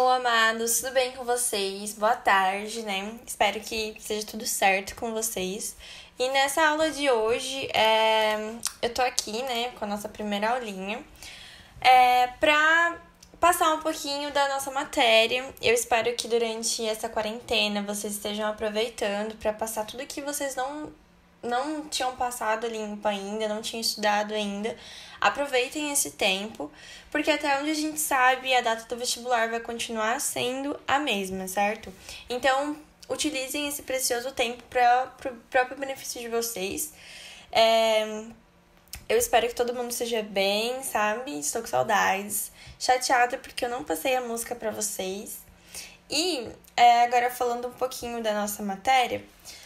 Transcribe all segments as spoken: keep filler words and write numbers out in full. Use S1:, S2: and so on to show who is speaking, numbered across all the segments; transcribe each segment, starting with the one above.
S1: amados, tudo bem com vocês? Boa tarde, né? Espero que seja tudo certo com vocês. E nessa aula de hoje, é... eu tô aqui, né, com a nossa primeira aulinha, é... pra passar um pouquinho da nossa matéria. Eu espero que durante essa quarentena vocês estejam aproveitando para passar tudo que vocês não, não tinham passado limpo ainda, não tinham estudado ainda. Aproveitem esse tempo, porque até onde a gente sabe, a data do vestibular vai continuar sendo a mesma, certo? Então, utilizem esse precioso tempo para o próprio benefício de vocês. É... Eu espero que todo mundo esteja bem, sabe? Estou com saudades. Chateada porque eu não passei a música para vocês. E é, agora falando um pouquinho da nossa matéria,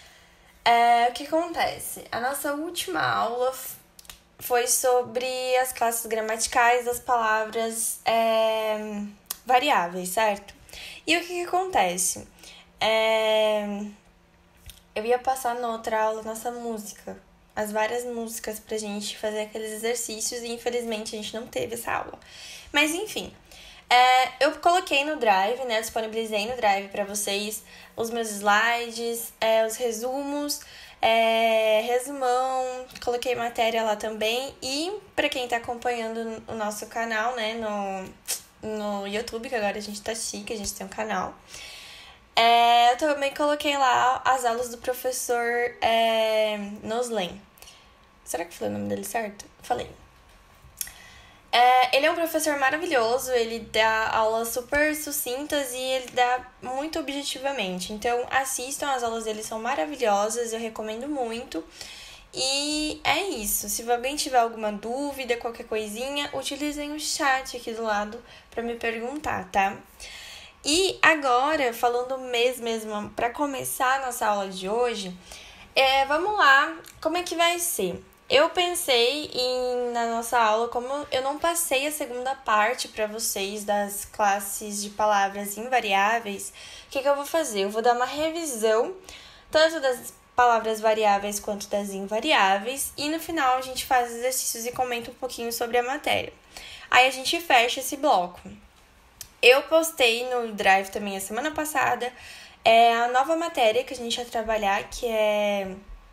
S1: é, o que acontece? A nossa última aula foi sobre as classes gramaticais das palavras é, variáveis, certo? E o que, que acontece? É, eu ia passar na outra aula nossa música, as várias músicas pra gente fazer aqueles exercícios e infelizmente a gente não teve essa aula. Mas enfim, é, eu coloquei no Drive, né, disponibilizei no Drive pra vocês os meus slides, é, os resumos, é, resumão, coloquei matéria lá também. E pra quem tá acompanhando o nosso canal, né, no, no YouTube, que agora a gente tá chique, a gente tem um canal, É, eu também coloquei lá as aulas do professor é, Noslen. Será que eu falei o nome dele certo? Falei. É, ele é um professor maravilhoso, ele dá aulas super sucintas e ele dá muito objetivamente. Então, assistam, as aulas dele são maravilhosas, eu recomendo muito. E é isso. Se alguém tiver alguma dúvida, qualquer coisinha, utilizem o chat aqui do lado para me perguntar, tá? E agora, falando mesmo, mesmo para começar a nossa aula de hoje, é, vamos lá, como é que vai ser? Eu pensei em, na nossa aula, como eu não passei a segunda parte para vocês das classes de palavras invariáveis, o que, que eu vou fazer? Eu vou dar uma revisão, tanto das palavras variáveis quanto das invariáveis, e no final a gente faz exercícios e comenta um pouquinho sobre a matéria. Aí a gente fecha esse bloco. Eu postei no Drive também a semana passada é, a nova matéria que a gente vai trabalhar, que é,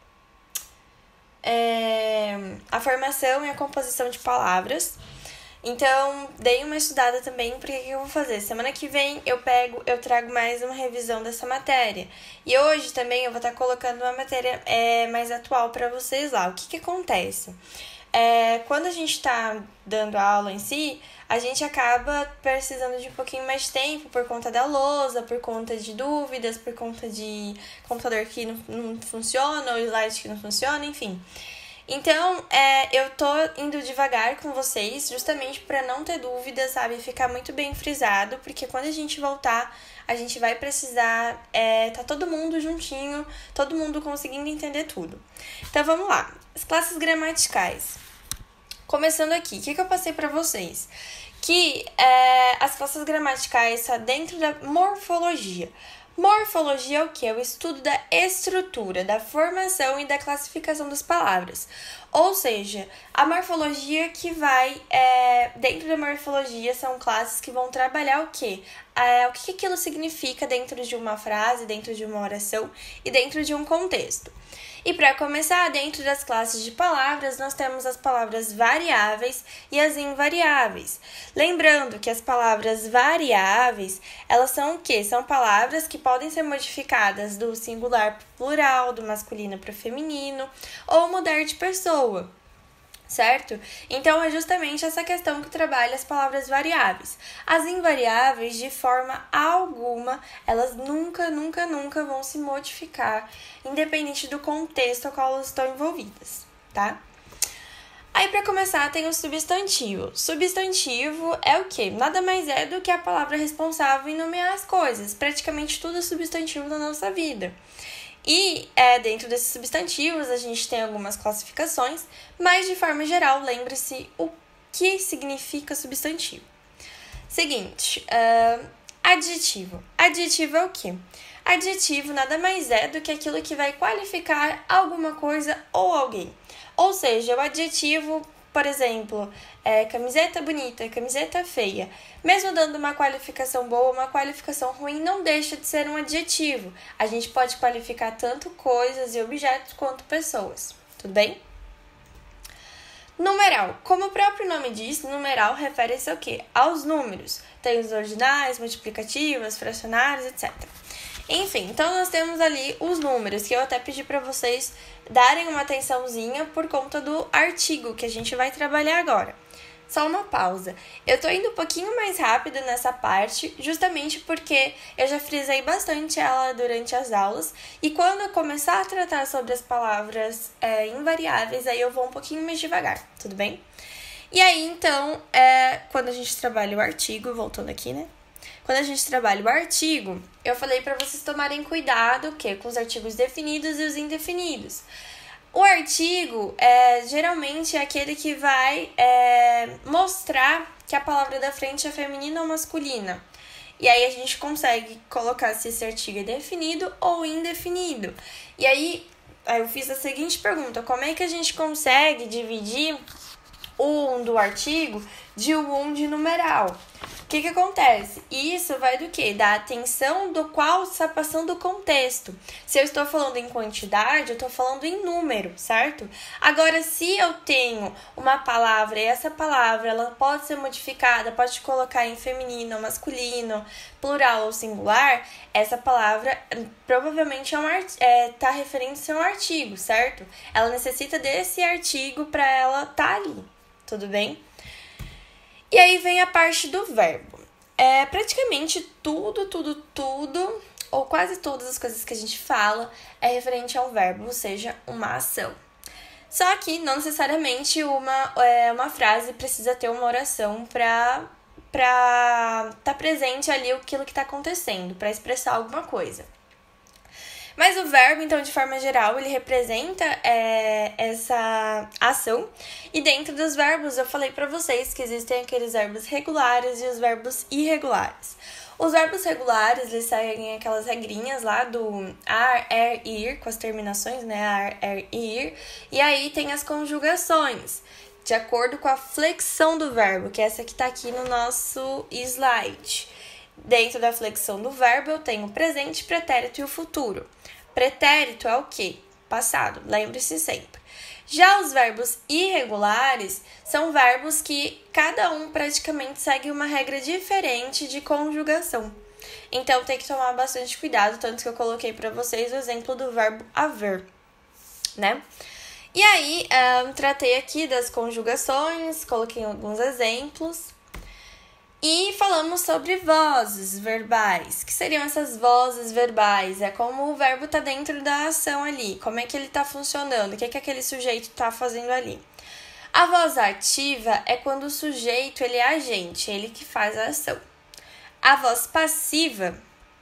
S1: é a formação e a composição de palavras. Então, dei uma estudada também, porque o que eu vou fazer? Semana que vem eu pego, eu trago mais uma revisão dessa matéria. E hoje também eu vou estar colocando uma matéria é, mais atual para vocês lá. O que que acontece? É, quando a gente está dando a aula em si, a gente acaba precisando de um pouquinho mais de tempo por conta da lousa, por conta de dúvidas, por conta de computador que não, não funciona, ou slide que não funciona, enfim. Então, é, eu tô indo devagar com vocês, justamente para não ter dúvidas, sabe? Ficar muito bem frisado, porque quando a gente voltar, a gente vai precisar é, tá todo mundo juntinho, todo mundo conseguindo entender tudo. Então, vamos lá. As classes gramaticais. Começando aqui, o que, que eu passei para vocês? Que é, as classes gramaticais estão dentro da morfologia. Morfologia é o que? É o estudo da estrutura, da formação e da classificação das palavras. Ou seja, a morfologia que vai... É, dentro da morfologia são classes que vão trabalhar o quê? É, o que aquilo significa dentro de uma frase, dentro de uma oração e dentro de um contexto. E para começar, dentro das classes de palavras, nós temos as palavras variáveis e as invariáveis. Lembrando que as palavras variáveis, elas são o quê? São palavras que podem ser modificadas do singular para o plural, do masculino para o feminino, ou mudar de pessoa, certo? Então, é justamente essa questão que trabalha as palavras variáveis. As invariáveis, de forma alguma, elas nunca, nunca, nunca vão se modificar, independente do contexto ao qual elas estão envolvidas, tá? Aí, para começar, tem o substantivo. Substantivo é o quê? Nada mais é do que a palavra responsável em nomear as coisas. Praticamente tudo é substantivo na nossa vida. E é, dentro desses substantivos a gente tem algumas classificações, mas de forma geral, lembre-se o que significa substantivo. Seguinte, uh, adjetivo. Adjetivo é o quê? Adjetivo nada mais é do que aquilo que vai qualificar alguma coisa ou alguém. Ou seja, o adjetivo por exemplo, é, camiseta bonita, camiseta feia. Mesmo dando uma qualificação boa, uma qualificação ruim não deixa de ser um adjetivo. A gente pode qualificar tanto coisas e objetos quanto pessoas. Tudo bem? Numeral. Como o próprio nome diz, numeral refere-se ao quê? Aos números. Tem os ordinais, multiplicativos, fracionários, etcétera. Enfim, então nós temos ali os números, que eu até pedi para vocês darem uma atençãozinha por conta do artigo que a gente vai trabalhar agora. Só uma pausa. Eu tô indo um pouquinho mais rápido nessa parte, justamente porque eu já frisei bastante ela durante as aulas, e quando eu começar a tratar sobre as palavras é, invariáveis, aí eu vou um pouquinho mais devagar, tudo bem? E aí, então, é, quando a gente trabalha o artigo, voltando aqui, né? Quando a gente trabalha o artigo, eu falei para vocês tomarem cuidado que, com os artigos definidos e os indefinidos. O artigo, é, geralmente, é aquele que vai é, mostrar que a palavra da frente é feminina ou masculina. E aí, a gente consegue colocar se esse artigo é definido ou indefinido. E aí, eu fiz a seguinte pergunta: como é que a gente consegue dividir o um do artigo de o um de numeral? O que que acontece? Isso vai do quê? Da atenção do qual está passando o contexto. Se eu estou falando em quantidade, eu estou falando em número, certo? Agora, se eu tenho uma palavra e essa palavra ela pode ser modificada, pode colocar em feminino ou masculino, plural ou singular, essa palavra provavelmente é um art- é, tá referindo-se a um artigo, certo? Ela necessita desse artigo para ela estar ali, tudo bem? E aí vem a parte do verbo. É praticamente tudo, tudo, tudo, ou quase todas as coisas que a gente fala é referente a um verbo, ou seja, uma ação. Só que não necessariamente uma, é, uma frase precisa ter uma oração para para estar presente ali aquilo que está acontecendo, para expressar alguma coisa. Mas o verbo, então, de forma geral, ele representa é, essa ação. E dentro dos verbos, eu falei para vocês que existem aqueles verbos regulares e os verbos irregulares. Os verbos regulares, eles seguem aquelas regrinhas lá do ar, er, ir, com as terminações, né? Ar, er, ir. E aí tem as conjugações, de acordo com a flexão do verbo, que é essa que está aqui no nosso slide. Dentro da flexão do verbo, eu tenho o presente, pretérito e o futuro. Pretérito é o quê? Passado, lembre-se sempre. Já os verbos irregulares são verbos que cada um praticamente segue uma regra diferente de conjugação. Então, tem que tomar bastante cuidado, tanto que eu coloquei para vocês o exemplo do verbo haver, né? E aí, um, tratei aqui das conjugações, coloquei alguns exemplos. E falamos sobre vozes verbais. O que seriam essas vozes verbais? É como o verbo está dentro da ação ali. Como é que ele está funcionando? O que é que aquele sujeito está fazendo ali? A voz ativa é quando o sujeito ele é agente, ele que faz a ação. A voz passiva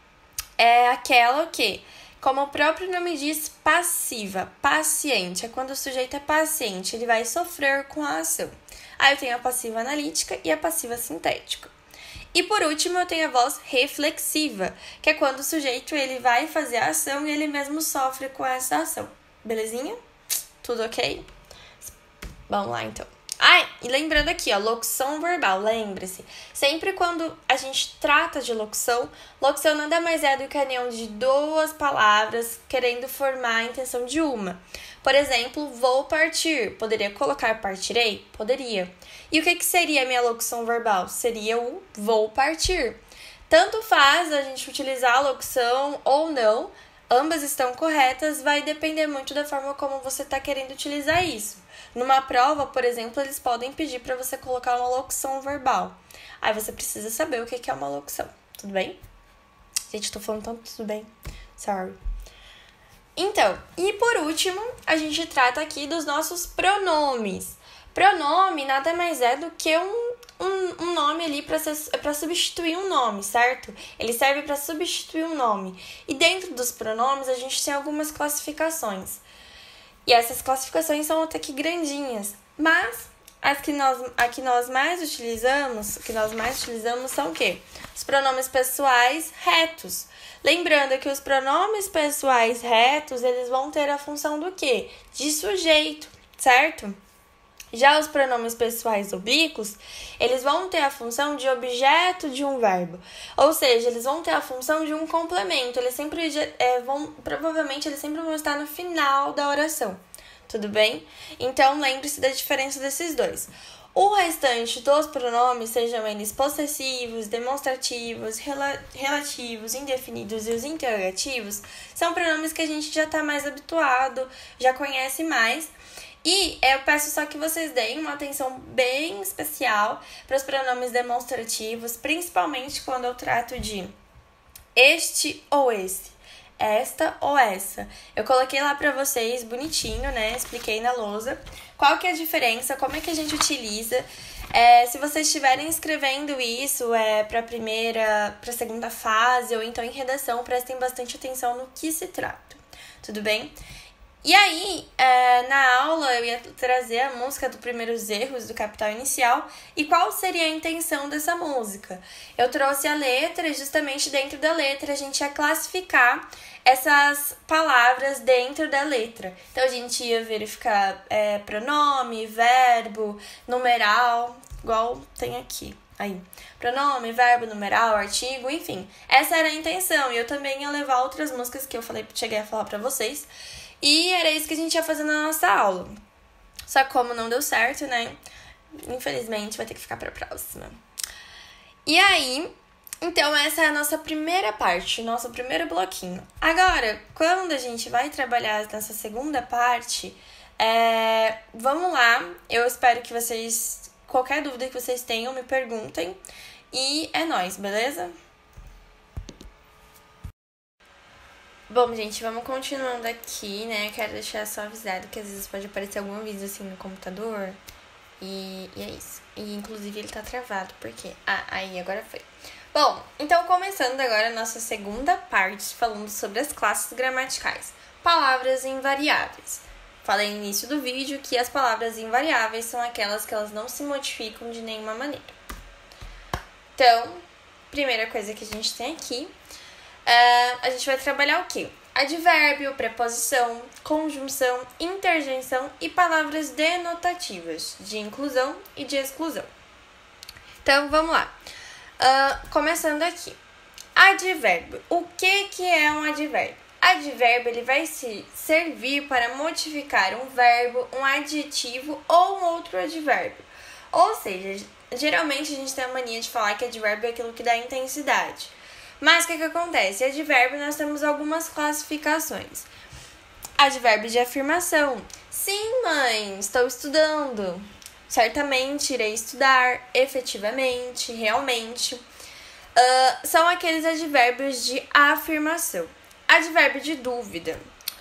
S1: é aquela que, como o próprio nome diz, passiva, paciente. É quando o sujeito é paciente, ele vai sofrer com a ação. Aí eu tenho a passiva analítica e a passiva sintética. E por último, eu tenho a voz reflexiva, que é quando o sujeito ele vai fazer a ação e ele mesmo sofre com essa ação. Belezinha? Tudo ok? Vamos lá, então. Ah, e lembrando aqui, ó, locução verbal, lembre-se. Sempre quando a gente trata de locução, locução nada mais é do que a união de duas palavras querendo formar a intenção de uma. Por exemplo, vou partir. Poderia colocar partirei? Poderia. E o que, que seria a minha locução verbal? Seria o vou partir. Tanto faz a gente utilizar a locução ou não, ambas estão corretas, vai depender muito da forma como você está querendo utilizar isso. Numa prova, por exemplo, eles podem pedir para você colocar uma locução verbal. Aí você precisa saber o que é uma locução, tudo bem? Gente, tô falando tanto tudo bem. Sorry. Então, e por último, a gente trata aqui dos nossos pronomes. Pronome nada mais é do que um, um, um nome ali para substituir um nome, certo? Ele serve para substituir um nome. E dentro dos pronomes, a gente tem algumas classificações. E essas classificações são até que grandinhas, mas as que nós, a que nós mais utilizamos, que nós mais utilizamos são o quê? Os pronomes pessoais retos. Lembrando que os pronomes pessoais retos, eles vão ter a função do quê? De sujeito, certo? Já os pronomes pessoais oblíquos, eles vão ter a função de objeto de um verbo. Ou seja, eles vão ter a função de um complemento. Eles sempre é, vão, provavelmente, eles sempre vão estar no final da oração. Tudo bem? Então, lembre-se da diferença desses dois. O restante dos pronomes, sejam eles possessivos, demonstrativos, rela- relativos, indefinidos e os interrogativos, são pronomes que a gente já está mais habituado, já conhece mais. E eu peço só que vocês deem uma atenção bem especial para os pronomes demonstrativos, principalmente quando eu trato de este ou esse, esta ou essa. Eu coloquei lá para vocês bonitinho, né? Expliquei na lousa qual que é a diferença, como é que a gente utiliza. É, se vocês estiverem escrevendo isso é, para a primeira, para a segunda fase ou então em redação, prestem bastante atenção no que se trata, tudo bem? E aí, é, na aula, eu ia trazer a música dos primeiros erros do Capital Inicial. E qual seria a intenção dessa música? Eu trouxe a letra e justamente dentro da letra a gente ia classificar essas palavras dentro da letra. Então, a gente ia verificar é, pronome, verbo, numeral, igual tem aqui. Aí, pronome, verbo, numeral, artigo, enfim. Essa era a intenção. E eu também ia levar outras músicas que eu falei, cheguei a falar pra vocês. E era isso que a gente ia fazer na nossa aula. Só que como não deu certo, né? Infelizmente vai ter que ficar pra próxima. E aí, então essa é a nossa primeira parte, nosso primeiro bloquinho. Agora, quando a gente vai trabalhar nessa segunda parte, é... vamos lá. Eu espero que vocês, qualquer dúvida que vocês tenham, me perguntem. E é nóis, beleza? Bom, gente, vamos continuando aqui, né? Quero deixar só avisado que às vezes pode aparecer algum vídeo assim no computador. E, e é isso. E inclusive ele tá travado, por quê? Ah, aí, agora foi. Bom, então começando agora a nossa segunda parte, falando sobre as classes gramaticais. Palavras invariáveis. Falei no início do vídeo que as palavras invariáveis são aquelas que elas não se modificam de nenhuma maneira. Então, primeira coisa que a gente tem aqui. Uh, a gente vai trabalhar o quê? Advérbio, preposição, conjunção, interjeição e palavras denotativas, de inclusão e de exclusão. Então, vamos lá. Uh, começando aqui. Advérbio. O que, que é um advérbio? Advérbio ele vai se servir para modificar um verbo, um adjetivo ou um outro advérbio. Ou seja, geralmente a gente tem a mania de falar que advérbio é aquilo que dá intensidade. Mas o que, que acontece? Advérbio nós temos algumas classificações. Advérbio de afirmação. Sim, mãe, estou estudando. Certamente irei estudar. Efetivamente, realmente. Uh, são aqueles advérbios de afirmação. Advérbio de dúvida.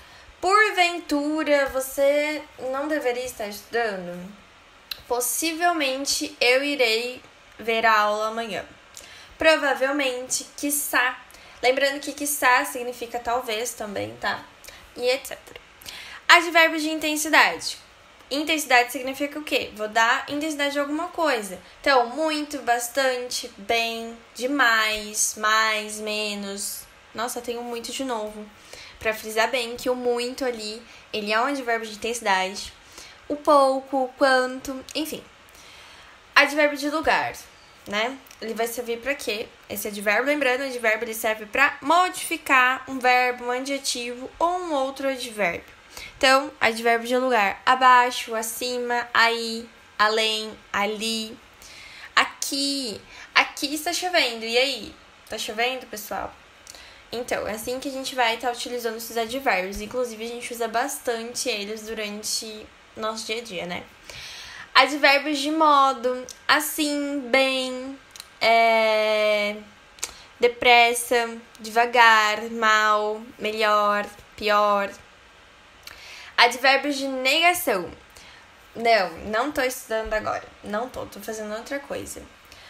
S1: Porventura, você não deveria estar estudando? Possivelmente eu irei ver a aula amanhã. Provavelmente, quiçá. Lembrando que quiçá significa talvez também, tá? E etcétera. Advérbio de intensidade. Intensidade significa o quê? Vou dar intensidade de alguma coisa. Então, muito, bastante, bem, demais, mais, menos. Nossa, eu tenho muito de novo. Pra frisar bem que o muito ali, ele é um advérbio de intensidade. O pouco, o quanto, enfim. Advérbio de lugar, né? Ele vai servir para quê? Esse advérbio, lembrando, o advérbio ele serve para modificar um verbo, um adjetivo ou um outro advérbio. Então, advérbio de lugar: abaixo, acima, aí, além, ali, aqui. Aqui está chovendo. E aí? Tá chovendo, pessoal? Então, é assim que a gente vai estar utilizando esses advérbios. Inclusive, a gente usa bastante eles durante nosso dia a dia, né? Advérbios de modo: assim, bem, é... depressa, devagar, mal, melhor, pior. Advérbios de negação: não, não tô estudando agora. Não tô, tô fazendo outra coisa.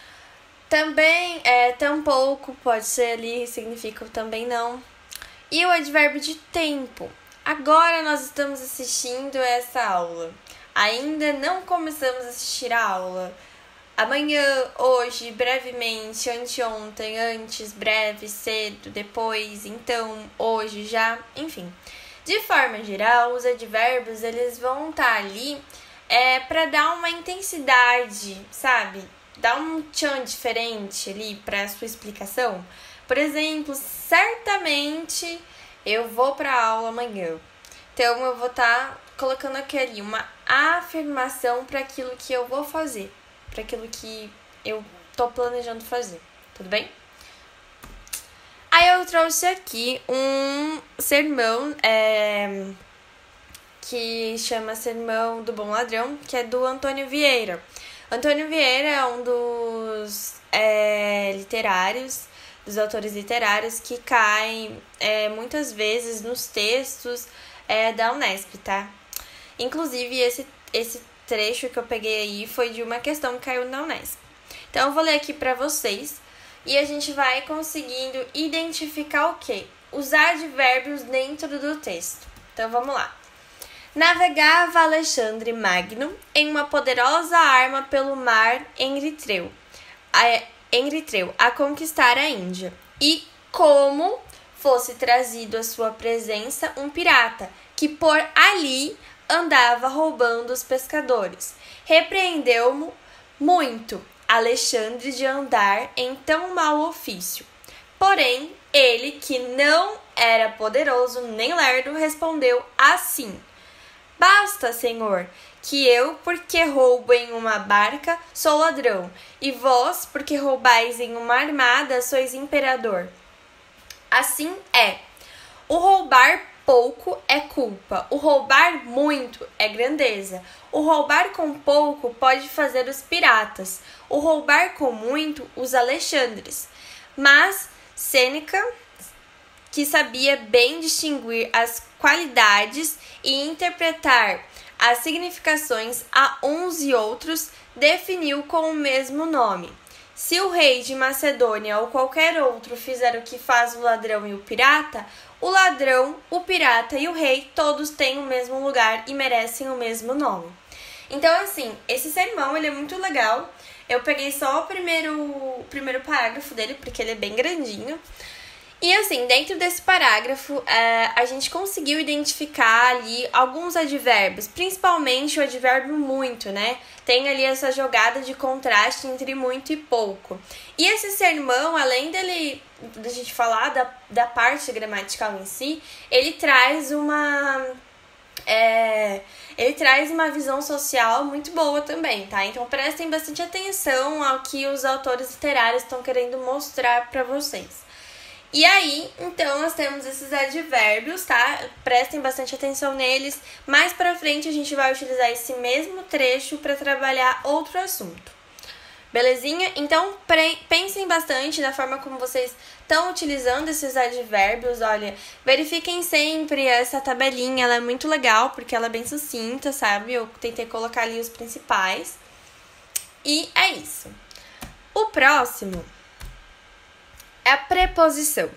S1: Também, é, tampouco, pode ser ali, significa também não. E o advérbio de tempo: agora nós estamos assistindo essa aula. Ainda não começamos a assistir a aula. Amanhã, hoje, brevemente, anteontem, antes, breve, cedo, depois, então, hoje, já, enfim. De forma geral, os advérbios eles vão estar ali é para dar uma intensidade, sabe? Dar um tchan diferente ali para sua explicação. Por exemplo, certamente eu vou para aula amanhã. Então eu vou estar tá colocando aqui ali uma afirmação para aquilo que eu vou fazer, para aquilo que eu tô planejando fazer. Tudo bem? Aí eu trouxe aqui um sermão é, que chama Sermão do Bom Ladrão, que é do Antônio Vieira. Antônio Vieira é um dos é, literários, dos autores literários que caem é, muitas vezes nos textos é, da Unesp, tá? Inclusive, esse, esse trecho que eu peguei aí foi de uma questão que caiu na Unesp. Então, eu vou ler aqui pra vocês e a gente vai conseguindo identificar o quê? Os advérbios dentro do texto. Então, vamos lá. Navegava Alexandre Magno em uma poderosa arma pelo mar Eritreu, a, Eritreu, a conquistar a Índia. E como fosse trazido à sua presença um pirata, que por ali andava roubando os pescadores. Repreendeu-mo muito Alexandre de andar em tão mau ofício. Porém, ele, que não era poderoso nem lerdo, respondeu assim: Basta, senhor, que eu, porque roubo em uma barca, sou ladrão, e vós, porque roubais em uma armada, sois imperador. Assim é. O roubar pouco é culpa, o roubar muito é grandeza. O roubar com pouco pode fazer os piratas, o roubar com muito os Alexandres. Mas Sêneca, que sabia bem distinguir as qualidades e interpretar as significações a uns e outros, definiu com o mesmo nome. Se o rei de Macedônia ou qualquer outro fizer o que faz o ladrão e o pirata, o ladrão, o pirata e o rei todos têm o mesmo lugar e merecem o mesmo nome. Então, assim, esse sermão ele é muito legal. Eu peguei só o primeiro, o primeiro parágrafo dele, porque ele é bem grandinho. E assim, dentro desse parágrafo, é, a gente conseguiu identificar ali alguns advérbios, principalmente o advérbio muito, né? Tem ali essa jogada de contraste entre muito e pouco. E esse sermão, além dele, da gente falar da, da parte gramatical em si, ele traz uma... É, ele traz uma visão social muito boa também, tá? Então prestem bastante atenção ao que os autores literários estão querendo mostrar para vocês. E aí, então, nós temos esses advérbios, tá? Prestem bastante atenção neles. Mais pra frente, a gente vai utilizar esse mesmo trecho para trabalhar outro assunto. Belezinha? Então, pensem bastante na forma como vocês estão utilizando esses advérbios. Olha, verifiquem sempre essa tabelinha, ela é muito legal, porque ela é bem sucinta, sabe? Eu tentei colocar ali os principais. E é isso. O próximo é a preposição.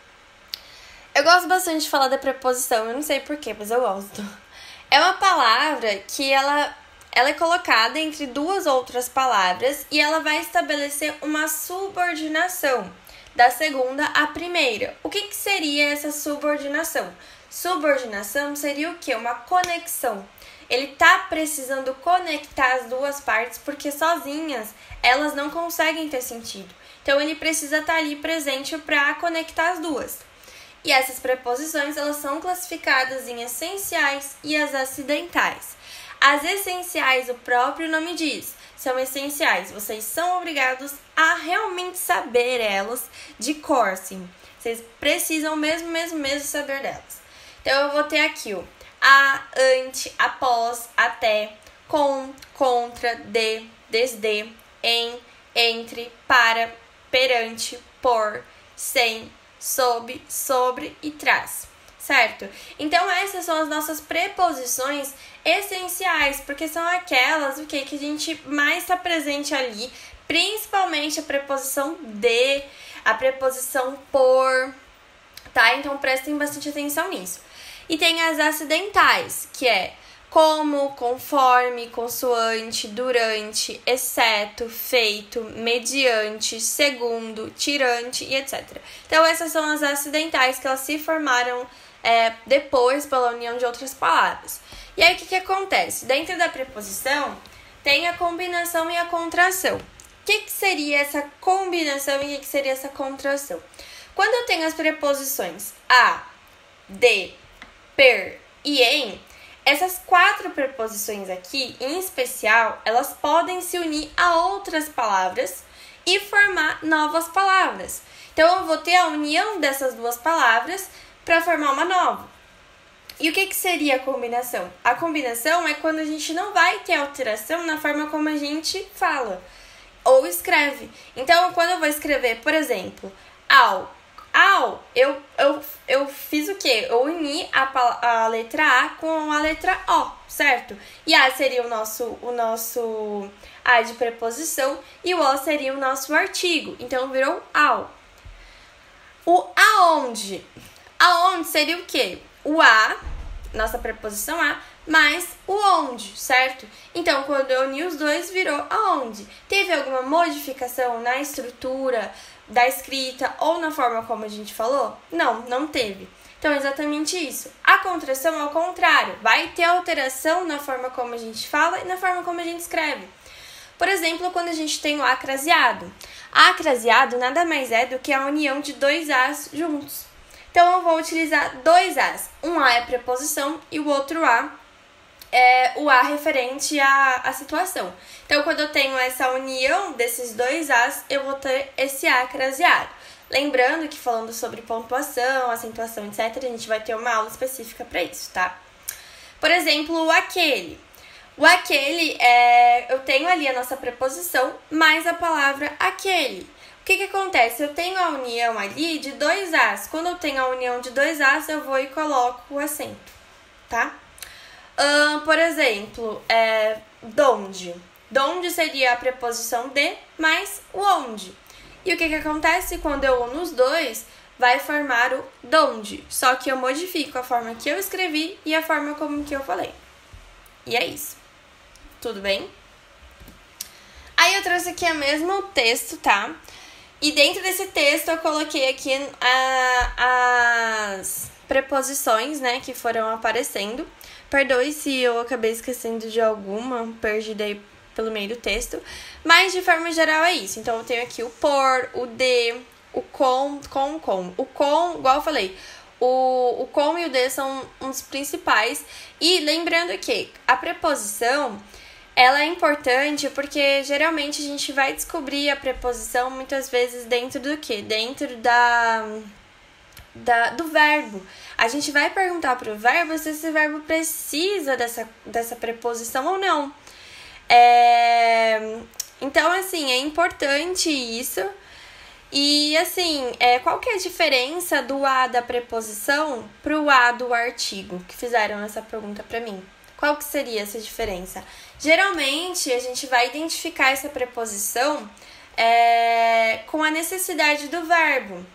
S1: Eu gosto bastante de falar da preposição, eu não sei porquê, mas eu gosto. É uma palavra que ela, ela é colocada entre duas outras palavras e ela vai estabelecer uma subordinação da segunda à primeira. O que, que seria essa subordinação? Subordinação seria o quê? Uma conexão. Ele tá precisando conectar as duas partes porque sozinhas elas não conseguem ter sentido. Então, ele precisa estar ali presente para conectar as duas. E essas preposições, elas são classificadas em essenciais e as acidentais. As essenciais, o próprio nome diz, são essenciais. Vocês são obrigados a realmente saber elas de cor, sim. Vocês precisam mesmo, mesmo, mesmo saber delas. Então, eu vou ter aqui o a, ante, após, até, com, contra, de, desde, em, entre, para, perante, por, sem, sob, sobre e traz, certo? Então, essas são as nossas preposições essenciais, porque são aquelas o que, que a gente mais está presente ali, principalmente a preposição de, a preposição por, tá? Então, prestem bastante atenção nisso. E tem as acidentais, que é como, conforme, consoante, durante, exceto, feito, mediante, segundo, tirante e etcétera. Então, essas são as acidentais que elas se formaram é, depois pela união de outras palavras. E aí, o que, que acontece? Dentro da preposição, tem a combinação e a contração. O que, que seria essa combinação e o que, que seria essa contração? Quando eu tenho as preposições a, de, per e em, essas quatro preposições aqui, em especial, elas podem se unir a outras palavras e formar novas palavras. Então, eu vou ter a união dessas duas palavras para formar uma nova. E o que, que seria a combinação? A combinação é quando a gente não vai ter alteração na forma como a gente fala ou escreve. Então, quando eu vou escrever, por exemplo, ao, ao, eu, eu, eu fiz o quê? Eu uni a, a letra A com a letra O, certo? E A seria o nosso, o nosso A de preposição e o O seria o nosso artigo. Então, virou ao. O aonde. Aonde seria o quê? O a, nossa preposição a, mais o onde, certo? Então, quando eu uni os dois, virou aonde. Teve alguma modificação na estrutura da escrita ou na forma como a gente falou? Não, não teve. Então, é exatamente isso. A contração é o contrário. Vai ter alteração na forma como a gente fala e na forma como a gente escreve. Por exemplo, quando a gente tem o acraseado. Acraseado nada mais é do que a união de dois as juntos. Então, eu vou utilizar dois as. Um a é preposição e o outro a é o a referente à, à situação. Então, quando eu tenho essa união desses dois as, eu vou ter esse a craseado. Lembrando que falando sobre pontuação, acentuação, etcétera, a gente vai ter uma aula específica para isso, tá? Por exemplo, o aquele. O aquele, é, eu tenho ali a nossa preposição mais a palavra aquele. O que que acontece? Eu tenho a união ali de dois as. Quando eu tenho a união de dois as, eu vou e coloco o acento, tá? Uh, por exemplo, é, donde. Donde seria a preposição de mais o onde. E o que que acontece? Quando eu uno os dois, vai formar o donde. Só que eu modifico a forma que eu escrevi e a forma como que eu falei. E é isso. Tudo bem? Aí eu trouxe aqui o mesmo texto, tá? E dentro desse texto eu coloquei aqui a, as preposições, né, que foram aparecendo. Perdoe se eu acabei esquecendo de alguma, perdi daí pelo meio do texto. Mas, de forma geral, é isso. Então, eu tenho aqui o por, o de, o com, com, com. O com, igual eu falei, o, o com e o de são um dos principais. E lembrando que a preposição, ela é importante porque, geralmente, a gente vai descobrir a preposição, muitas vezes, dentro do quê? Dentro da... Da, do verbo. A gente vai perguntar para o verbo se esse verbo precisa dessa, dessa preposição ou não. É, então, assim, é importante isso. E, assim, é, qual que é a diferença do a da preposição para o a do artigo? Que fizeram essa pergunta para mim. Qual que seria essa diferença? Geralmente, a gente vai identificar essa preposição é, com a necessidade do verbo.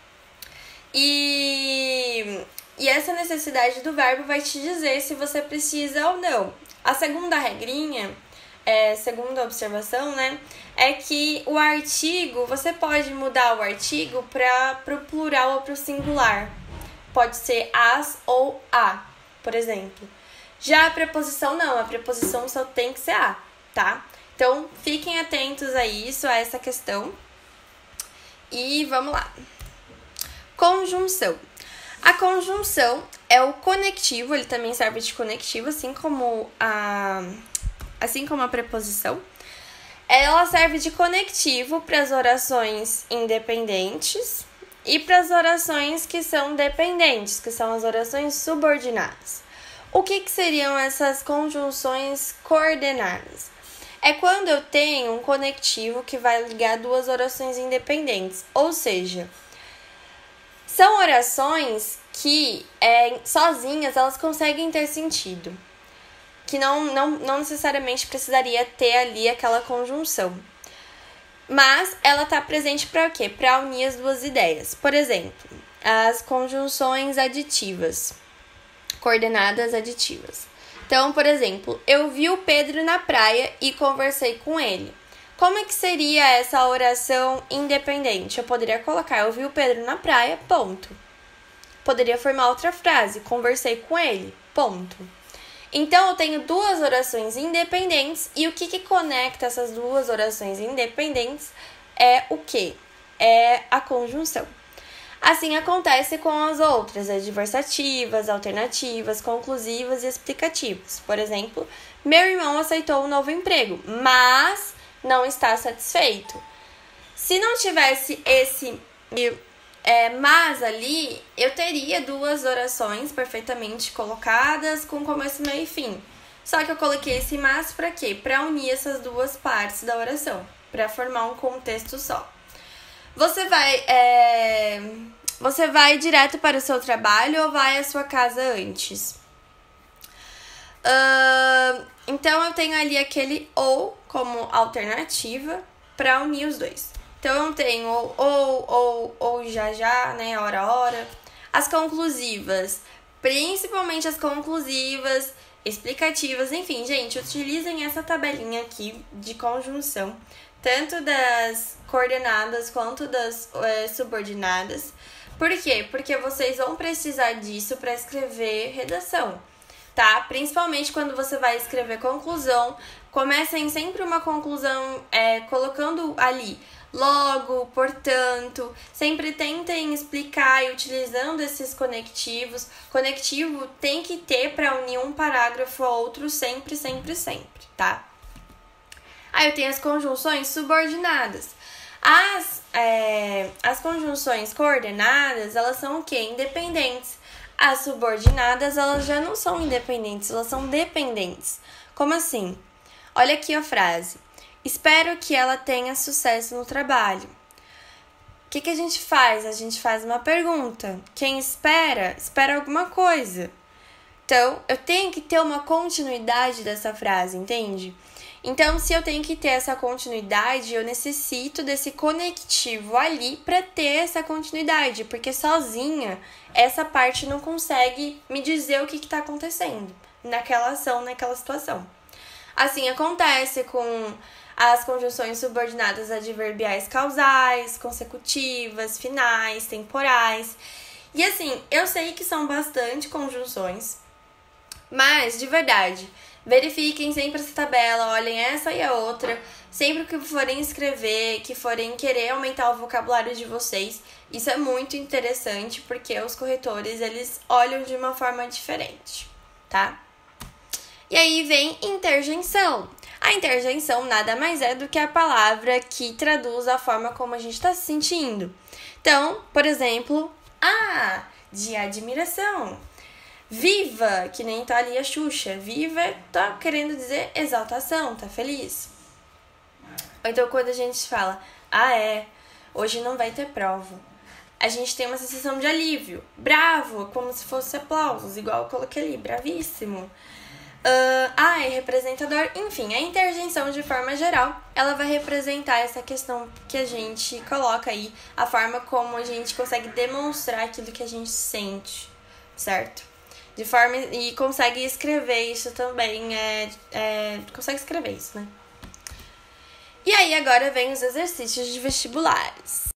S1: E, e essa necessidade do verbo vai te dizer se você precisa ou não. A segunda regrinha, é, segunda observação, né, é que o artigo, você pode mudar o artigo para o plural ou para o singular. Pode ser as ou a, por exemplo. Já a preposição não, a preposição só tem que ser a, tá? Então, fiquem atentos a isso, a essa questão. E vamos lá. Conjunção. A conjunção é o conectivo, ele também serve de conectivo, assim como a, assim como a preposição. Ela serve de conectivo para as orações independentes e para as orações que são dependentes, que são as orações subordinadas. O que, que seriam essas conjunções coordenadas? É quando eu tenho um conectivo que vai ligar duas orações independentes, ou seja, são orações que, é, sozinhas, elas conseguem ter sentido. Que não, não, não necessariamente precisaria ter ali aquela conjunção. Mas ela está presente para o quê? Para unir as duas ideias. Por exemplo, as conjunções aditivas. Coordenadas aditivas. Então, por exemplo, eu vi o Pedro na praia e conversei com ele. Como é que seria essa oração independente? Eu poderia colocar, eu vi o Pedro na praia, ponto. Poderia formar outra frase, conversei com ele, ponto. Então, eu tenho duas orações independentes e o que, que conecta essas duas orações independentes é o quê? É a conjunção. Assim acontece com as outras, adversativas, alternativas, conclusivas e explicativas. Por exemplo, meu irmão aceitou um novo emprego, mas não está satisfeito. Se não tivesse esse é, mas ali, eu teria duas orações perfeitamente colocadas com começo, meio e fim. Só que eu coloquei esse mas para quê? Para unir essas duas partes da oração, para formar um contexto só. Você vai, é, você vai direto para o seu trabalho ou vai à sua casa antes? Uh, então, eu tenho ali aquele ou como alternativa para unir os dois. Então, eu tenho ou, ou, ou, ou já, já, né, hora, hora. As conclusivas, principalmente as conclusivas, explicativas, enfim, gente, utilizem essa tabelinha aqui de conjunção, tanto das coordenadas quanto das é, subordinadas. Por quê? Porque vocês vão precisar disso para escrever redação, tá? Principalmente quando você vai escrever conclusão, comecem sempre uma conclusão é, colocando ali logo, portanto, sempre tentem explicar e utilizando esses conectivos. Conectivo tem que ter para unir um parágrafo a outro sempre, sempre, sempre, tá? Aí eu tenho as conjunções subordinadas. As, é, as conjunções coordenadas, elas são o quê? Independentes. As subordinadas, elas já não são independentes, elas são dependentes. Como assim? Olha aqui a frase. Espero que ela tenha sucesso no trabalho. O que, que a gente faz? A gente faz uma pergunta. Quem espera, espera alguma coisa. Então, eu tenho que ter uma continuidade dessa frase, entende? Então, se eu tenho que ter essa continuidade, eu necessito desse conectivo ali para ter essa continuidade, porque sozinha essa parte não consegue me dizer o que está acontecendo naquela ação, naquela situação. Assim acontece com as conjunções subordinadas adverbiais causais, consecutivas, finais, temporais. E assim, eu sei que são bastante conjunções, mas de verdade, verifiquem sempre essa tabela, olhem essa e a outra, sempre que forem escrever, que forem querer aumentar o vocabulário de vocês. Isso é muito interessante, porque os corretores, eles olham de uma forma diferente, tá? E aí vem interjeição. A interjeição nada mais é do que a palavra que traduz a forma como a gente está se sentindo. Então, por exemplo, ah, de admiração. Viva, que nem tá ali a Xuxa. Viva tá querendo dizer exaltação, tá feliz. Ou então quando a gente fala, ah é, hoje não vai ter prova. A gente tem uma sensação de alívio. Bravo, como se fosse aplausos, igual eu coloquei ali, bravíssimo. Uh, ah, é representador. Enfim, a interjeição de forma geral, ela vai representar essa questão que a gente coloca aí, a forma como a gente consegue demonstrar aquilo que a gente sente, certo? De forma, e consegue escrever isso também, é, é, consegue escrever isso, né? E aí agora vem os exercícios de vestibulares.